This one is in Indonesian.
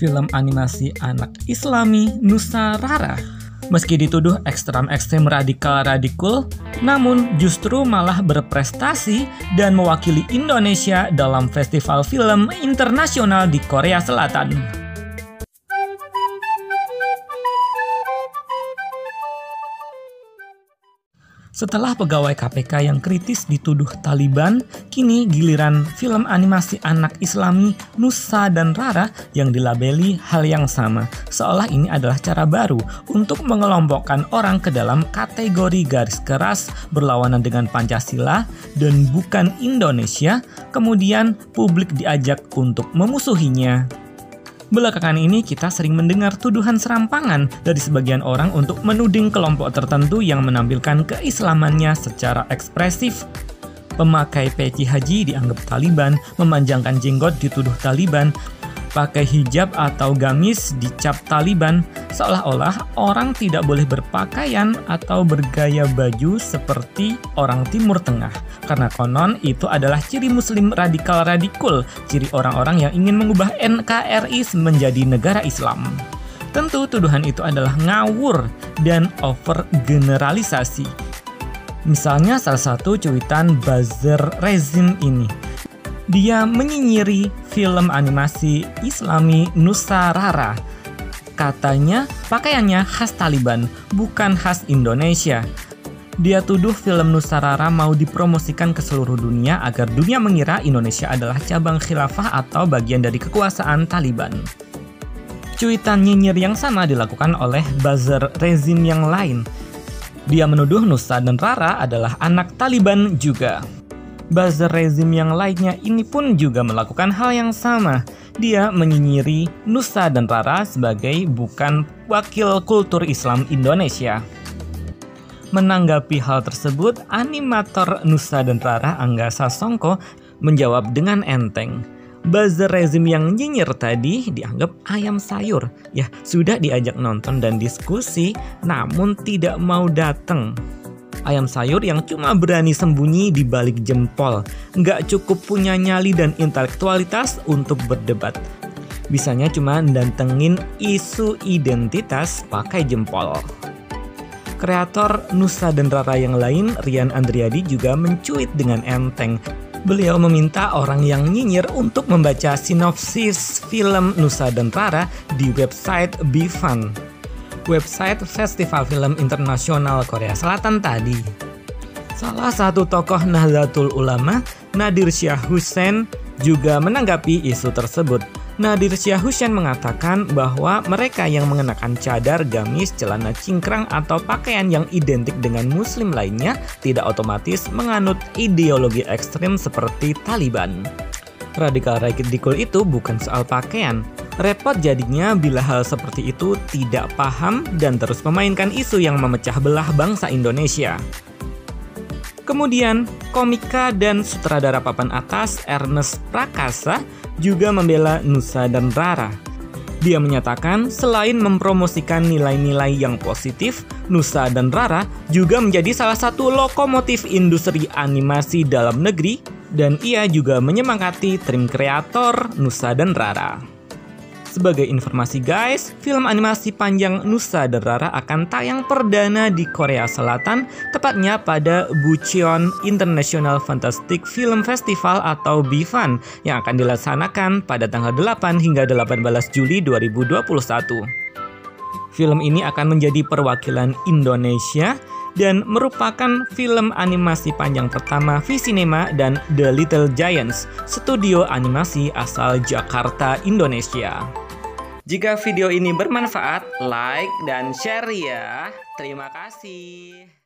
film animasi anak Islami Nusarara. Meski dituduh ekstrem radikal, namun justru malah berprestasi dan mewakili Indonesia dalam festival film internasional di Korea Selatan. Setelah pegawai KPK yang kritis dituduh Taliban, kini giliran film animasi anak Islami Nusa dan Rara yang dilabeli hal yang sama, seolah ini adalah cara baru untuk mengelompokkan orang ke dalam kategori garis keras berlawanan dengan Pancasila dan bukan Indonesia, kemudian publik diajak untuk memusuhinya. Belakangan ini kita sering mendengar tuduhan serampangan dari sebagian orang untuk menuding kelompok tertentu yang menampilkan keislamannya secara ekspresif. Pemakai peci haji dianggap Taliban, memanjangkan jenggot dituduh Taliban, pakai hijab atau gamis dicap Taliban, seolah-olah orang tidak boleh berpakaian atau bergaya baju seperti orang Timur Tengah. Karena konon itu adalah ciri muslim radikal, ciri orang-orang yang ingin mengubah NKRI menjadi negara Islam. Tentu tuduhan itu adalah ngawur dan overgeneralisasi. Misalnya salah satu cuitan buzzer rezim ini. Dia menyinyiri film animasi Islami Nusarara. Katanya pakaiannya khas Taliban, bukan khas Indonesia. Dia tuduh film Nusarara mau dipromosikan ke seluruh dunia agar dunia mengira Indonesia adalah cabang khilafah atau bagian dari kekuasaan Taliban. Cuitan nyinyir yang sama dilakukan oleh buzzer rezim yang lain. Dia menuduh Nusa dan Rara adalah anak Taliban juga. Buzzer rezim yang lainnya ini pun juga melakukan hal yang sama. Dia menyinyiri Nusa dan Rara sebagai bukan wakil kultur Islam Indonesia. Menanggapi hal tersebut, animator Nusa dan Rara Angga Sasongko menjawab dengan enteng. Buzzer rezim yang nyinyir tadi dianggap ayam sayur. Ya, sudah diajak nonton dan diskusi, namun tidak mau datang. Ayam sayur yang cuma berani sembunyi di balik jempol, nggak cukup punya nyali dan intelektualitas untuk berdebat. Bisanya cuma datengin isu identitas pakai jempol. Kreator Nusa dan Rara yang lain, Rian Andriadi, juga mencuit dengan enteng. Beliau meminta orang yang nyinyir untuk membaca sinopsis film Nusa dan Rara di website BFUN, website Festival Film Internasional Korea Selatan tadi. Salah satu tokoh Nahdlatul Ulama, Nadir Shah Hussein, juga menanggapi isu tersebut. Nadir Shah Hussein mengatakan bahwa mereka yang mengenakan cadar, gamis, celana cingkrang, atau pakaian yang identik dengan muslim lainnya tidak otomatis menganut ideologi ekstrem seperti Taliban. Radikal itu bukan soal pakaian. Repot jadinya bila hal seperti itu tidak paham dan terus memainkan isu yang memecah belah bangsa Indonesia. Kemudian, komika dan sutradara papan atas Ernest Prakasa juga membela Nusa dan Rara. Dia menyatakan selain mempromosikan nilai-nilai yang positif, Nusa dan Rara juga menjadi salah satu lokomotif industri animasi dalam negeri, dan ia juga menyemangati tim kreator Nusa dan Rara. Sebagai informasi guys, film animasi panjang Nusa dan Rara akan tayang perdana di Korea Selatan, tepatnya pada Bucheon International Fantastic Film Festival atau BFUN yang akan dilaksanakan pada tanggal 8 hingga 18 Juli 2021. Film ini akan menjadi perwakilan Indonesia dan merupakan film animasi panjang pertama Visinema dan The Little Giants, studio animasi asal Jakarta, Indonesia. Jika video ini bermanfaat, like dan share ya. Terima kasih.